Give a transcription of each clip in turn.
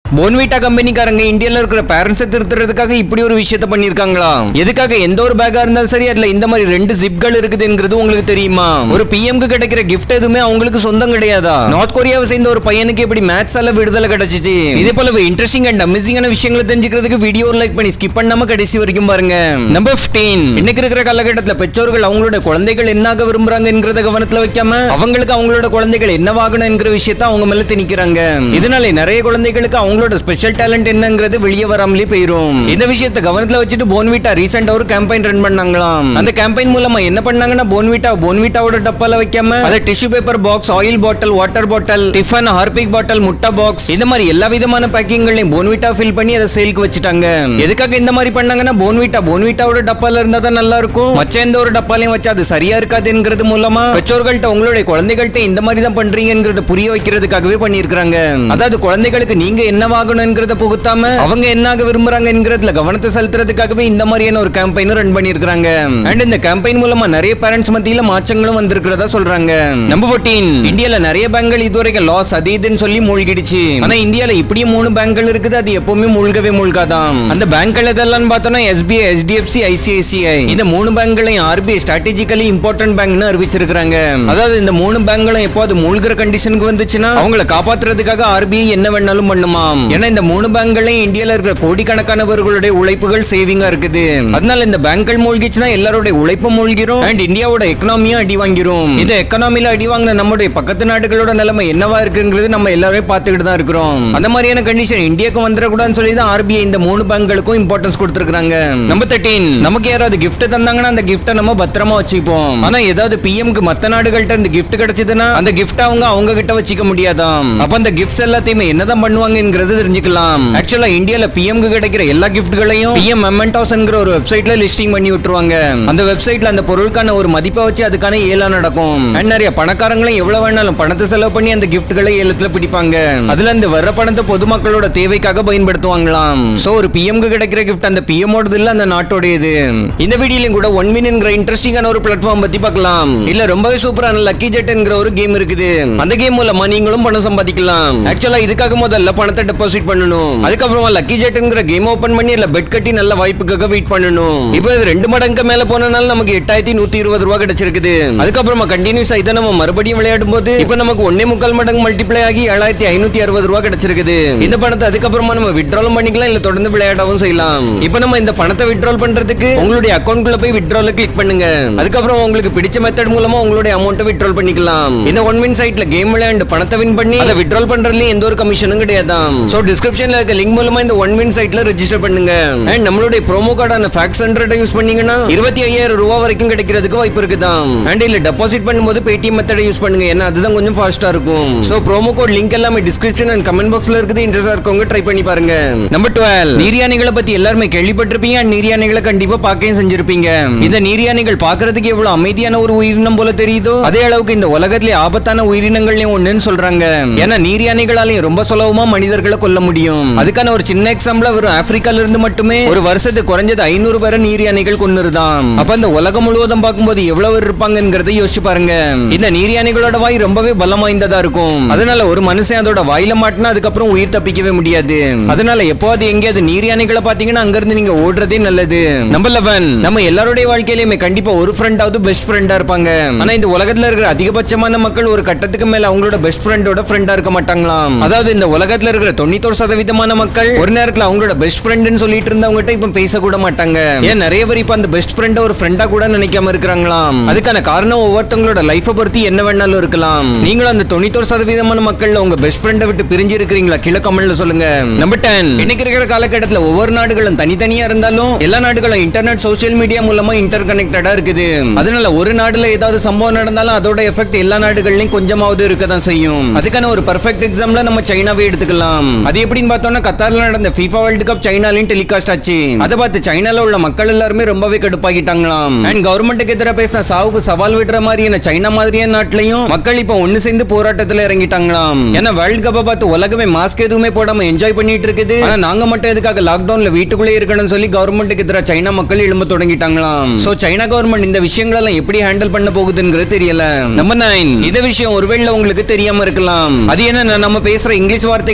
போன்விட்டா கம்பெனிக்காரங்க இந்தியால இருக்கிற பேரண்ட்ஸை திருத்துறதுக்காக இப்படி ஒரு விஷயத்தை பண்ணிருக்காங்களா? எதுக்காக? எந்த ஒரு பேக்கா இருந்தாலும் சரி அதுல இந்த மாதிரி 2 ஜிப்கள் இருக்குதுங்கிறது உங்களுக்கு தெரியுமா? ஒரு பிஎம்க்கு கிடைக்கிற கிஃப்ட் எதுவுமே அவங்களுக்கு சொந்தம் கிடையாதா? நார்த் கொரியாவை சேர்ந்த ஒரு பையனுக்கு எப்படி மேட்ச்ல விடுதலை கிடைச்சிச்சு? இதே போல இன்ட்ரெஸ்டிங் அண்ட் அமேசிங்கான விஷயங்களை தெரிஞ்சுக்கிறதுக்கு வீடியோ லைக் பண்ணி ஸ்கிப் பண்ணாம கடைசி வரைக்கும் பாருங்க. நம்பர் 15. இன்னைக்கு இருக்கிற காலகட்டத்தில் பெற்றோர்கள் அவங்களோட குழந்தைகள் என்னாக விரும்புறாங்கங்கறத கவனத்துல வைக்காம அவங்களுக்கு அவங்களோட குழந்தைகள் என்னவாகணும் என்கிற விஷயத்தை அவங்க மேல திணிக்கிறாங்க. இதனால நிறைய குழந்தைகளுக்கு அவங்களோட ஸ்பெஷல் டேலண்ட் என்னங்கிறது வெளியே வராமலே போயிரும். இந்த விஷயத்தை கவனத்துல வச்சுட்டு போன்விட்டா ரீசெண்டா ஒரு கேம்பெயின் ரன் பண்ணாங்களாம். அந்த கேம்பெயின் மூலமா என்ன பண்ணாங்கன்னா போன்விட்டாவோட டப்பால வைக்காம அத tissue paper box, oil bottle, water bottle, tiffin, Harpic bottle, முட்டை பாக்ஸ் இந்த மாதிரி எல்லா விதமான பேக்கிங்களையும் போன்விட்டா ஃபில் பண்ணி அதை சேலுக்கு வச்சுட்டாங்க. எதுக்காக இந்த மாதிரி பண்ணாங்கன்னா போன்விட்டாவோட டப்பால இருந்தா தான் நல்லா இருக்கும், மச்ச எந்த ஒரு டப்பாலையும் வச்சா அது சரியா இருக்காதுங்கிறது மூலமா பெற்றோர்கள்ட்ட உங்களுடைய குழந்தைகள்ட்ட இந்த மாதிரி தான் பண்றீங்கங்கறத புரிய வைக்கிறதுக்காகவே பண்ணிருக்காங்க. அதாவது குழந்தைகளுக்கு நீங்க என்னவாகணும்ங்கறத புகுத்தாம அவங்க என்னாக விரும்புறாங்கங்கறதுல கவனத்தை செலுத்துறதுக்காகவே இந்த மாதிரியான ஒரு கேம்பெயின் ரன் பண்ணிருக்காங்க. அண்ட் இந்த கேம்பெயின் மூலமா நிறைய பேரண்ட்ஸ் மத்தியில மாற்றங்களும் வந்திருக்கிறதா சொல்றாங்க. நம்பர் 14. இந்தியால நிறைய பேங்க்கள் இதுவரைக்கும் லாஸ் அது இதுன்னு சொல்லி மூழ்கிடுச்சு. ஆனா இந்தியால இப்படியே 3 பேங்க்கள் இருக்குது, அது எப்பவுமே மூழ்கவே மூழ்காதாம். அந்த பேங்க்கள் எதெல்லாம் பார்த்தோம்னா SBI, HDFC, ICICI. இந்த 3 பேங்க்களையும் RBI ஸ்ட்ராட்டஜிக்கலி இம்பார்ட்டன்ட் பேங்க்னு அறிவிச்சிருக்காங்க. அதாவது இந்த 3 பேங்க்களும் எப்போது மூழ்கிற கண்டிஷனுக்கு வந்துச்சுன்னா அவங்களை காப்பாத்துறதுக்காக RBI என்ன வேணாலும் பண்ணுமாம். ஏன்னா இந்த 3 பேங்க்களையும் இந்தியால இருக்கிற கோடிக்கணக்கானவர்களுடைய உழைப்புகள் சேவிங்கா இருக்குது. அதனால இந்த பேங்க்கள் மூழ்கிச்சுன்னா எல்லாரோட உழைப்பும் மூழ்கிரும் அண்ட் இந்தியாவோட எக்கனாமியும் அடி வாங்கிரும். இந்த எக்கனாமில அடி வாங்கின நம்முடைய பக்கத்து நாடுகளோட நிலைமை என்னவா இருக்குங்கிறது நம்ம எல்லாரும் பார்த்துக்கிட்டு தான் இருக்கிறோம். அந்த மாதிரியான கண்டிஷன் இந்தியாவுக்கு வந்துடக்கூடாதுன்னு சொல்லி தான் RBI இந்த 3 பேங்க்களுக்கும் இம்பார்ட்டன்ஸ் கொடுத்திருக்காங்க. நம்பர் 13. நமக்கு யாராவது கிஃப்ட் தந்தாங்கன்னா அந்த கிஃப்ட்டை நம்ம பத்திரமா வச்சுப்போம். ஆனா ஏதாவது பிஎம்க்கு மத்த நாடுகள்ட்ட இந்த கிஃப்ட் கிடைச்சதுன்னா அந்த கிஃப்ட் அவங்க கிட்ட வச்சுக்க முடியாதாம். அப்ப அந்த கிஃப்ட்ஸ் எல்லாத்தையுமே என்னதான் பண்ணுவாங்கங்கிறது தெரிஞ்சுக்கலாம். ஆக்சுவலா இந்தியால பிஎம்க்கு கிடைக்கிற எல்லா கிஃப்ட்களையும் PM மெமெண்டோஸ்ங்கற ஒரு வெப்சைட்ல லிஸ்டிங் பண்ணி விட்டுருவாங்க. அந்த வெப்சைட்ல அந்த பொருளுக்கான ஒரு மதிப்பை வச்சு அதுக்கான ஏலம் நடக்கும். நிறைய பணக்காரங்களும் எவ்வளவு வேணாலும் பணத்தை செலவு பண்ணி அந்த கிஃப்ட்களை ஏலத்துல பிடிப்பாங்க. அதுல இந்த வர பணத்தை பொதுமக்களோட தேவைக்காக பயன்படுத்துவாங்களாம். சோ ஒரு பிஎம்க்கு கிடைக்கிற கிஃப்ட் அந்த பிஎம்மோடது இல்ல, அந்த நாட்டோடது. இந்த வீடியோலயும் கூட 1 மினிட்ங்கற இன்ட்ரெஸ்டிங்கான ஒரு பிளாட்ஃபார்ம் பத்தி பார்க்கலாம். இல்ல ரொம்பவே சூப்பரான லக்கி ஜெட்ங்கற ஒரு கேம் இருக்குது. அந்த கேம் மூலமா நீங்களும் பணம் சம்பாதிக்கலாம். ஆக்சுவலா இதுக்காக முதல்ல பணத்தை டெபாசிட் பண்ணணும். அதுக்கப்புறமா லக்கி ஜெட்ங்கற கேம் ஓபன் பண்ணி இல்ல பெட் கட்டி நல்ல வாய்ப்புக்காக வெயிட் பண்ணணும். இப்போ இது 2 மடங்கு மேல போனனால நமக்கு 8120 ரூபாய் கிடைச்சிருக்குது. அதுக்கப்புறமா கண்டினியூஸா இத நம்ம மறுபடியும் விளையாடும் போது இப்போ நமக்கு 1.25 மடங்கு மல்டிப்ளை ஆகி 7560 ரூபாய் கிடைச்சிருக்குது. இந்த பணத்தை அதுக்கப்புறமா நம்ம வித்ட்ராலும் பண்ணிக்கலாம் இல்ல தொடர்ந்து விளையாடவும் செய்யலாம். இப்போ நம்ம இந்த பணத்தை வித்ட்ரால் பண்றதுக்கு உங்களுடைய அக்கவுண்ட்குள்ள போய் வித்ட்ரால கிளிக் பண்ணுங்க. அதுக்கப்புறம் உங்களுக்கு பிடிச்ச மெத்தட் மூலமா உங்களுடைய அமௌண்ட்டை வித்ட்ரால் பண்ணிக்கலாம். இந்த 1 மின் சைட்ல கேம் விளையாண்டு பணத்தை வின் பண்ணி அதை வித்ட்ரால் பண்றதுல எந்த ஒரு கமிஷனும் கிடையாதாம். சோ டிஸ்கிரிப்ஷன்ல இருக்க லிங்க் மூலமா இந்த 1 மின் சைட்ல ரெஜிஸ்டர் பண்ணுங்க. அண்ட் நம்மளுடைய ப்ரோமோ கோடான FACTS100 யூஸ் பண்ணீங்கன்னா 25000 ரூபாய் வரைக்கும் கிடைக்கிறதுக்கு வாய்ப்பு இருக்குதாம். அண்ட் இல்ல டெபாசிட் பண்ணும்போது Paytm மெத்தட் யூஸ் பண்ணுங்க, ஏன்னா அதுதான் கொஞ்சம் ஃபாஸ்டா இருக்கும். சோ ப்ரோமோ கோட் லிங்க் எல்லாமே டிஸ்கிரிப்ஷன் அண்ட் கமெண்ட் பாக்ஸ்ல இருக்குது. இன்ட்ரெஸ்டா இருக்கவங்க ட்ரை பண்ணி பாருங்க. நம்பர் 12. நீர்யானைகளை பத்தி எல்லாரும் கேள்விப்பட்டிருப்பீங்க. அண்ட் நீர்யானைகளை கண்டிப்பா பார்க்கவும் செஞ்சிருப்பீங்க. இந்த நீர்யானைகள் பார்க்கிறதுக்கு எவ்வளவு அமைதியான ஒரு உயிரினம் போல தெரியுதோ அதே அளவுக்கு இந்த உலகத்திலே ஆபத்தான உயிரினங்கள்லயும் ஒண்ணுன்னு சொல்றாங்க. ஏன்னா நீர்யானைகளாலே ரொம்ப சுலபமா மனிதர்களை கொல்ல முடியும். அதுக்கான ஒரு சின்ன எக்ஸாம்பிள் ஒரு ஆப்பிரிக்கால இருந்து மட்டுமே ஒரு வருஷத்துக்கு குறைஞ்சது 500 பேரை நீர்யானைகள் கொன்னுருதாம். அப்ப இந்த உலகம் முழுவதும் பார்க்கும்போது எவ்வளவு இருப்பாங்கங்கறதை யோசிச்சு பாருங்க. இந்த நீர்யானைகளோட வாய் ரொம்பவே பலம் வாய்ந்ததா இருக்கும். அதனால ஒரு மனுஷன் அதோட வாயில மாட்டினா அதுக்கப்புறம் உயிர் தப்பிக்கவே முடியாது. அதனால எப்போது எங்கேயாவது நீர்யானைகளை பாத்தீங்கன்னா அங்க இருந்து நீங்க ஓடுறதே நல்லது. நம்பர் 11. நம்ம எல்லாருடைய வாழ்க்கையிலுமே கண்டிப்பா ஒரு ஃப்ரெண்டாவது பெஸ்ட் ஃப்ரெண்டா இருப்பாங்க. ஆனா இந்த உலகத்துல இருக்கிற அதிகபட்சமான மக்கள் ஒரு கட்டத்துக்கு மேல அவங்களோட பெஸ்ட் ஃப்ரெண்டோட ஃப்ரெண்டா இருக்க மாட்டாங்களாம். அதாவது இந்த உலகத்துல இருக்கிற 91% மக்கள் ஒரு நேரத்துல அவங்களோட பெஸ்ட் ஃப்ரெண்ட்னு சொல்லிட்டு இருந்தவங்ககிட்ட இப்ப பேச கூட மாட்டாங்க. ஏன் நிறைய பேர் இப்ப அந்த பெஸ்ட் ஃப்ரெண்ட ஒரு ஃப்ரெண்டா கூட நினைக்காம இருக்காங்களாம். அதுக்கான காரணம் ஒவ்வொருத்தவங்களோட லைஃபை பொறுத்து என்ன வேணாலும் இருக்கலாம். நீங்களும் அந்த 91% மக்கள்ல உங்க பெஸ்ட் ஃப்ரெண்டை விட்டு பிரிஞ்சு இருக்கிறீங்களா? கீழே கமெண்ட்ல சொல்லுங்க. நம்பர் 10. இன்னைக்கு இருக்கிற காலகட்டத்தில் ஒவ்வொரு நாடுகளும் தனித்தனியா இருந்தாலும் எல்லா நாடுகளும் இன்டர்நெட் சோசியல் மீடியா மூலமா இன்டர் கனெக்டடா இருக்குது. அதனால ஒரு நாடுல ஏதாவது சம்பவம் நடந்தாலும் அதோட எஃபெக்ட் எல்லா நாடுகள்லயும் கொஞ்சமாவது இருக்கதான் செய்யும். அதுக்கான ஒரு பெர்ஃபெக்ட் எக்ஸாம்பிள் நம்ம சைனாவே எடுத்துக்கலாம். அது எப்படின்னு பார்த்தோம்னா கத்தார்ல நடந்த FIFA வேர்ல்ட் கப் சைனாலையும் டெலிகாஸ்ட் ஆச்சு. அதை பார்த்து சைனால உள்ள மக்கள் எல்லாருமே ரொம்பவே கடுப்பாகிட்டாங்களாம். அண்ட் கவர்மெண்ட்டுக்கு எதிராக பேசின சாவுக்கு சவால் விடுற மாதிரியான சைனா மாதிரியான நாட்டிலையும் மக்கள் இப்ப ஒன்னு சேர்ந்து போராட்டத்துல இறங்கிட்டாங்களாம். ஏன்னா வேர்ல்ட் கப்பை பார்த்து உலகமே மாஸ்க் எதுவுமே போடாம என்ஜாய் பண்ணிட்டு இருக்குது. ஆனா நாங்க மட்டும் எதுக்காக லாக்டவுன்ல வீட்டுக்குள்ளே இருக்கணும்னு சொல்லி கவர்மெண்ட்டுக்கு எதிராக சைனா மக்கள் எழும்ப தொடங்கிட்டாங்களாம். சோ சைனா கவர்மெண்ட் இந்த விஷயங்களெல்லாம் எப்படி ஹேண்டில் பண்ண போகுதுங்கிறது தெரியல. நம்பர் 9. இந்த விஷயம் ஒருவேளை உங்களுக்கு தெரியாம இருக்கலாம். அது என்ன, நம்ம பேசுற இங்கிலீஷ் வார்த்தைகள்ல கிட்ட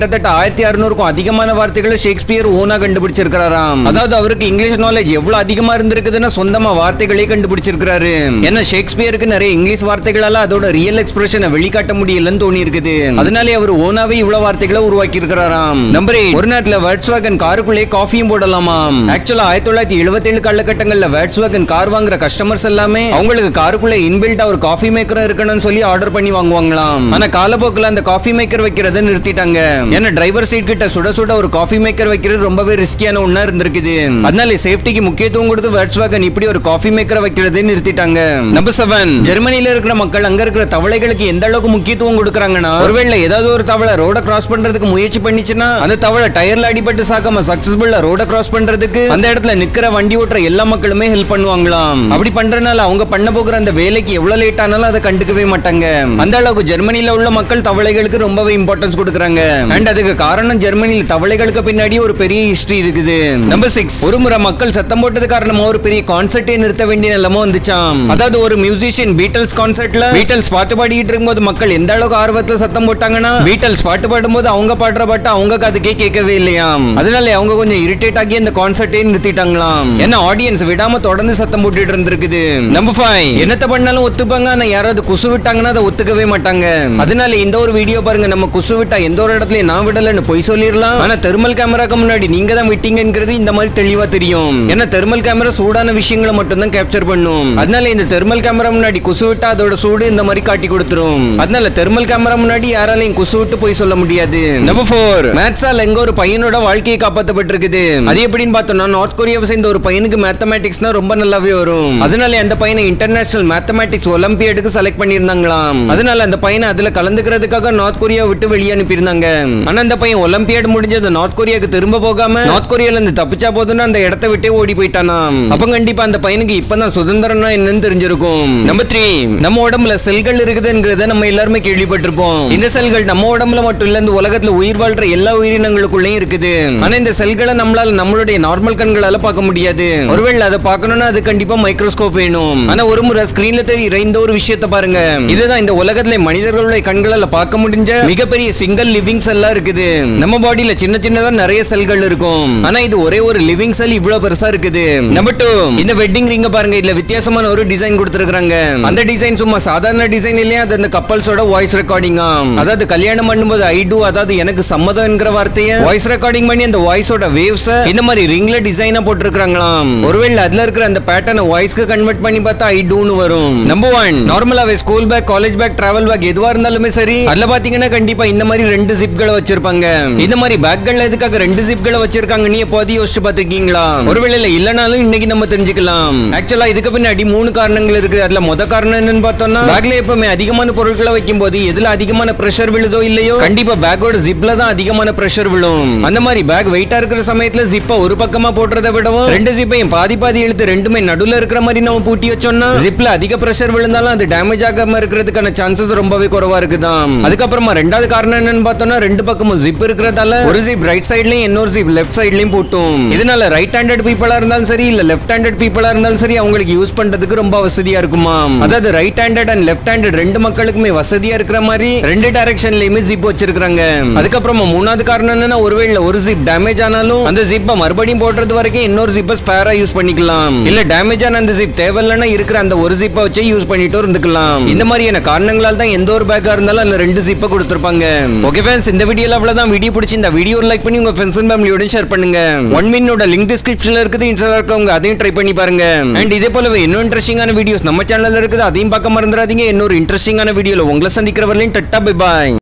கிட்டத்தட்ட 1600க்கும் அதிகமான வார்த்தைகளை ஷேக்ஸ்பியர் ஓனா கண்டுபிடிச்சிருக்காராம். அதாவது அவருக்கு இங்கிலீஷ் நாலேஜ் எவ்வளவு அதிகமா இருந்திருக்குதுன்னா சொந்தமா வார்த்தைகளே கண்டுபிடிச்சிருக்காரு. ஏன்னா ஷேக்ஸ்பியருக்கு நிறைய இங்கிலீஷ் வார்த்தைகளால அதோட ரியல் எக்ஸ்பிரஷனை வெளிக்காட்ட முடியலன்னு தோணி இருக்குது. அதனாலே அவர் ஓனாவே இவ்வளவு வார்த்தைகளை உருவாக்கி இருக்கிறாராம். நம்பர் 8, ஒரு நேரத்துல Volkswagen காருக்குள்ளே காஃபியும் போடலாமாம். ஆக்சுவலா 1977 காலகட்டங்கள்ல Volkswagen கார் வாங்குற கஸ்டமர்ஸ் எல்லாமே அவங்களுக்கு காருக்குள்ள இன்பில்டா ஒரு காஃபி மேக்கர் இருக்கணும்னு சொல்லி ஆர்டர் பண்ணி வாங்குவாங்களாம். ஆனா காலப்போக்கில் அந்த காஃபி மேக்கர் வைக்கிறத நிறுத்திட்டாங்க. ஏன்னா டிரைவர் சீட் கிட்ட சுட சுட ஒரு காஃபி மேக்கர் வைக்கிறது ரொம்பவே ரிஸ்கியான ஒண்ணா இருந்திருக்குது. அதனால சேஃப்டிக்கு முக்கியத்துவம் கொடுத்து Volkswagen இப்படி ஒரு காஃபி மேக்கரை வைக்கிறதை நிறுத்திட்டாங்க. நம்பர் 7, ஜெர்மனில இருக்கிற மக்கள் அங்க இருக்கிற தவளைகளுக்கு எந்த அளவுக்கு முக்கியத்துவம் கொடுக்கறாங்கன்னா, ஒருவேளை ஏதாவது ஒரு தவளை ரோட கிராஸ் பண்றதுக்கு முயற்சி பண்ணிச்சுன்னா அந்த தவளை டயர்ல அடிபட்டு சாக்காம சக்சஸ்ஃபுல்லா ரோட கிராஸ் பண்றதுக்கு அந்த இடத்துல நிக்கிற வண்டி ஓட்டுற எல்லா மக்களுமே ஹெல்ப் பண்ணுவாங்களாம். அப்படி பண்றதுனால அவங்க பண்ண போகிற அந்த வேலைக்கு எவ்வளவு லேட் ஆனாலும் அதை கண்டுக்கவே மாட்டாங்க. அந்த அளவுக்கு ஜெர்மனில உள்ள மக்கள் தவளைகளுக்கு ரொம்பவே இம்பார்ட்டன்ஸ் கொடுக்கறாங்க. அண்ட் அதுக்கு காரணம் ஜெர்மனில தவளைகளுக்கு பின்னாடி ஒரு பெரிய ஹிஸ்டரி இருக்குது. நம்பர் 6, ஒரு முறை மக்கள் சத்தம் போட்டது காரணமா ஒரு பெரிய கான்சர்ட்டே நிறுத்த வேண்டிய நிலைமை வந்துச்சாம். அதாவது ஒரு மியூசிஷியன் பீட்டல்ஸ் கான்சர்ட்ல பீட்டல்ஸ் பாட்டு பாடிட்டு இருக்கும்போது மக்கள் எந்த அளவுக்கு ஆர்வத்துல சத்தம் போட்டாங்கன்னா, பீட்டல்ஸ் பாட்டு பாடும்போது அவங்க பாடுற பாட்டு அவங்க காதுக்கே கேட்கவே இல்லையாம். அதனால அவங்க கொஞ்சம் இரிட்டேட் ஆகி அந்த கான்சர்ட்டே நிறுத்திட்டாங்களாம். ஏன்னா ஆடியன்ஸ் விடாம தொடர்ந்து சத்தம் போட்டுட்டு இருந்திருக்குது. நம்பர் 5, என்னத்த பண்ணாலும் ஒத்துப்பாங்க, ஆனா யாராவது குசு விட்டாங்கன்னா அதை ஒத்துக்கவே மாட்டாங்க. அதனால இந்த ஒரு வீடியோ பாருங்க, நம்ம குசு விட்டா எந்த ஒரு இடத்துல நான் விடலன்னு போய் சொல்லிடலாம், ஆனா தெர்மல் கேமராக்கு முன்னாடி நீங்க தான் விட்டீங்கிறது இந்த மாதிரி தெளிவா தெரியும். ஏன்னா தெர்மல் கேமரா சூடான விஷயங்களை மட்டும் தான் கேப்சர் பண்ணும். அதனால இந்த தெர்மல் கேமரா முன்னாடி குசு விட்டா அதோட சூடு இந்த மாதிரி காட்டி கொடுத்துரும். அதனால தெர்மல் கேமரா முன்னாடி யாராலையும் குசு விட்டு போய் சொல்ல முடியாது. நம்பர் 4, மேத்ஸால எங்க ஒரு பையனோட வாழ்க்கையை காப்பாற்றப்பட்டிருக்குது. அது எப்படின்னு பார்த்தோம்னா, நார்த் கொரியாவை சேர்ந்த ஒரு பையனுக்கு மேத்தமேட்டிக்ஸ்னா ரொம்ப நல்லாவே வரும். அதனால அந்த பையனை இன்டர்நேஷனல் மேத்தமேட்டிக்ஸ் ஒலிம்பியாடுக்கு செலக்ட் பண்ணியிருந்தாங்களாம். அதனால அந்த பையனை அதுல கலந்துக்கிறதுக்காக நார்த் கொரியா விட்டு வெளியே அனுப்பியிருந்தாங்க. ஆனா அந்த பையன் ஒலிம்பியாட் முடிஞ்சது நார்த் கொரியாக்கு திரும்ப போகாம நார்த் கொரியால இருந்து தப்பிச்சா போதுன்னு அந்த இடத்தை விட்டே ஓடி போயிட்டானாம். அப்ப கண்டிப்பா அந்த பையனுக்கு இப்பதான் சுதந்திரம்னா என்னன்னு தெரிஞ்சிருக்கும். நம்பர் 3, நம்ம உடம்புல செல்கள் இருக்குதுங்கிறத நம்ம எல்லாருமே கேள்விப்பட்டிருப்போம். இந்த செல்கள் நம்ம உடம்புல மட்டும் இல்ல, இந்த உலகத்துல உயிர் வாழ்ற எல்லா உயிரினங்களுக்குள்ளேயும் இருக்குது. ஆனா இந்த செல்களை நம்மளால நம்மளுடைய நார்மல் கண்களால பார்க்க முடியாது. ஒருவேளை அதை பார்க்கணும்னா அது கண்டிப்பா மைக்ரோஸ்கோப் வேணும். ஆனா ஒரு முறை ஸ்கிரீன்ல தெரியுற இந்த ஒரு விஷயத்தை பாருங்க. இதுதான் இந்த உலகத்துல மனிதர்களுடைய கண்களால பார்க்க முடிஞ்ச மிகப்பெரிய சிங்கிள் லிவிங் செல்லா இருக்குது. நம்ம பாடியில சின்ன சின்னதா நிறைய செல்கள் இருக்கும். ஆனா இது ஒரே ஒரு லிவிங் செல் இவ்வளவு பெருசா இருக்குது. நம்பர் 2, இந்த வெட்டிங் ரிங்க பாருங்க. இதுல வித்தியாசமான ஒரு டிசைன் கொடுத்திருக்காங்க. அந்த டிசைன் சும்மா சாதாரண டிசைன் இல்லையா, அது அந்த கப்பல்ஸோட வாய்ஸ் ரெக்கார்டிங். அதாவது கல்யாணம் பண்ணும்போது ஐ டூ, அதாவது எனக்கு சம்மதம் என்கிற வார்த்தையை வாய்ஸ் ரெக்கார்டிங் பண்ணி அந்த வாய்ஸோட வேவ்ஸ் இந்த மாதிரி ரிங்ல டிசைனா போட்டுருக்காங்களாம். ஒருவேளை அதுல இருக்கிற அந்த பேட்டர்னை வாய்ஸ்க்கு கன்வெர்ட் பண்ணி பார்த்தா ஐ டூன்னு வரும். நம்பர் 1, நார்மலாவே school bag, college bag, travel bag எதுவா இருந்தாலுமே சரி, அதுல பாத்தீங்கன்னா கண்டிப்பா இந்த மாதிரி 2 ஜிப்களை வச்சிருப்பாங்க. இந்த மாதிரி பேக்கள்ல எதுக்காக 2 ஜிப்களை வச்சிருக்காங்க நீ எப்போது யோசிச்சு பாத்துருக்கீங்களா? ஒருவேளை இல்லனாலும் இன்னைக்கு நம்ம தெரிஞ்சுக்கலாம். ஆக்சுவலா இதுக்கு பின்னாடி 3 காரணங்கள் இருக்கு. அதுல மொத காரணம் என்னன்னு பார்த்தோம்னா, பேக்ல எப்பவுமே அதிகமான பொருட்களை வைக்கும் போது எதுல அதிகமான பிரஷர் விழுதோ இல்லையோ கண்டிப்பா பேக்கோட ஜிப்ல தான் அதிகமான பிரஷர் விழும். அந்த மாதிரி பேக் வெயிட்டா இருக்கிற சமயத்துல ஜிப்பை ஒரு பக்கமா போடுறதை விடவும் 2 ஜிப்பையும் பாதி பாதி இழுத்து ரெண்டுமே நடுவுல இருக்கிற மாதிரி நம்ம பூட்டி வச்சோம்னா ஜிப்ல அதிக பிரஷர் விழுந்தாலும் அது டேமேஜ் ஆகாம இருக்கிறதுக்கான சான்சஸ் ரொம்பவே குறைவா இருக்குதான். அதுக்கப்புறமா 2வது காரணம் என்னன்னு பார்த்தோம்னா, 2 பக்கமும் ஜிப் இருக்கிறதால ஒரு ஜிப் ரைட் சைட்லயும் இன்னொரு ஜிப் லெஃப்ட் சைட்லயும் போட்டும். இதனால ரைட் ஹேண்டட் பீப்பிளா இருந்தாலும் சரி இல்ல லெஃப்ட் ஹேண்டட் பீப்பிளா இருந்தாலும் சரி அவங்களுக்கு யூஸ் பண்றதுக்கு ரொம்ப வசதியா இருக்குமா. அதாவது right handed and left handed 2 மக்களுக்குமே வசதியா இருக்கிற மாதிரி 2 டைரக்ஷன்லயுமே ஜிப் வச்சிருக்காங்க. அதுக்கப்புறமா 3வது காரணம் என்னன்னா, ஒருவேளை ஒரு ஜிப் டேமேஜ் ஆனாலும் அந்த ஜிப்பை மறுபடியும் போடுறது வரைக்கும் இன்னொரு ஜிப்பை ஸ்பேரா யூஸ் பண்ணிக்கலாம். இல்ல டேமேஜ் ஆன அந்த ஜிப் தேவையில்லைன்னா இருக்கிற அந்த ஒரு ஜிப்பை வச்சு யூஸ் பண்ணிட்டு இருந்துக்கலாம். இந்த மாதிரியான காரணங்களால தான் எந்த ஒரு பேக்கா இருந்தாலும் அதுல 2 ஜிப்பை கொடுத்திருப்பாங்க. ஓகே फ्रेंड्स, இந்த வீடியோல அவ்வளவுதான். வீடியோ பிடிச்சி இந்த வீடியோ லைக் பண்ணி உங்க ஃப்ரெண்ட்ஸ் அண்ட் ஃபேமிலியோட ஷேர் பண்ணுங்க. 1 மினிட்டோட லிங்க் டிஸ்கிரிப்ஷன்ல இருக்குது, இன்ஸ்டால இருக்கவங்க அதையும் ட்ரை பண்ணி பாருங்க. அண்ட் இதே போலவே இன்னும் இன்ட்ரெஸ்டிங்கான வீடியோஸ் நம்ம சேனல்ல இருக்குது, அதையும் பார்க்க மறந்துடாதீங்க. இன்னொரு இன்ட்ரெஸ்டிங்கான வீடியோல உங்களை சந்திக்கிற வரலையும் டட்டா பை பாய்.